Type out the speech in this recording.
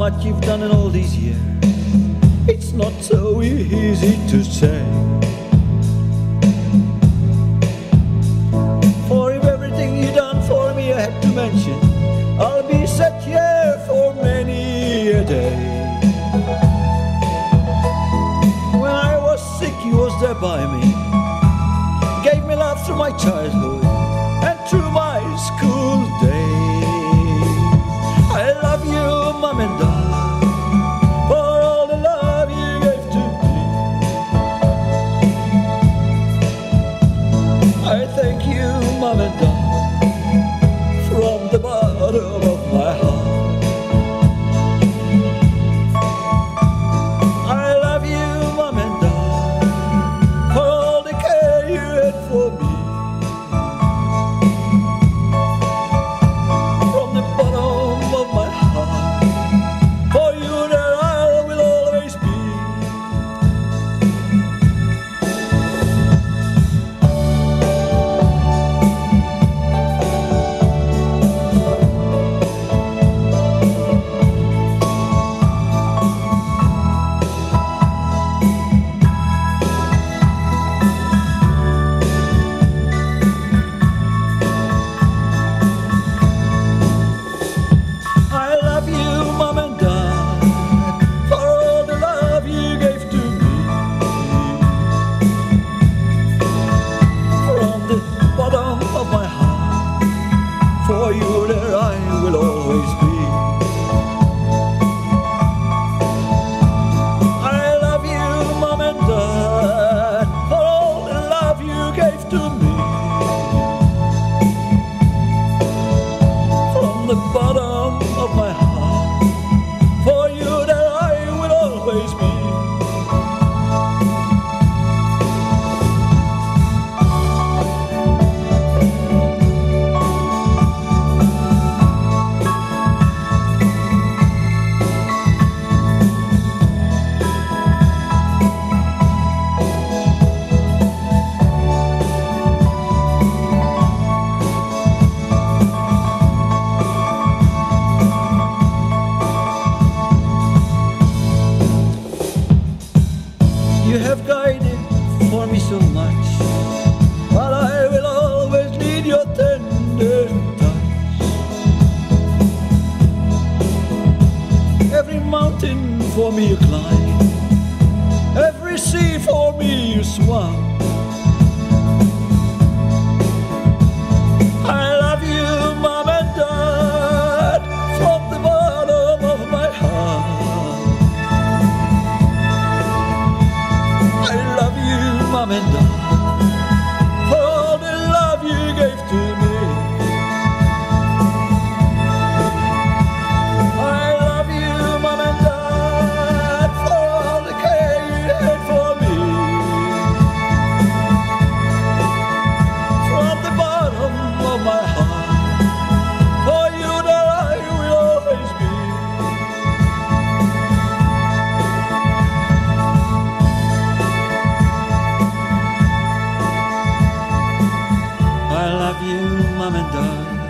much you've done in all these years. It's not so easy to say. For if everything you've done for me I had to mention, I'll be sat here for many a day. When I was sick, you was there by me, gave me love through my childhood and through my school days. I love you, Mom and Dad, for all the love you gave to me. I thank you, Mom and Dad, from the bottom of my heart. I love you, Mom and Dad, for all the care you had for me. From the bottom of my heart, for you there I will always be. I love you, Mom and Dad, for all the love you gave to me. From the bottom of my heart, for you there I will always be. I love you, Mom and Dad, for all the love you gave to me. From the bottom of my heart, for you there I will always be. You have guided for me so much, but I will always need your tender touch. Every mountain for me you climb, every sea for me you swam. I love you, Mom and Dad, from the bottom of my heart. I love you, Mom and Dad, for all the love you gave to me. I love you, Mom and Dad, for all the care you had for me. From the bottom of my heart, for you there I will always be. I love you, Mom and Dad,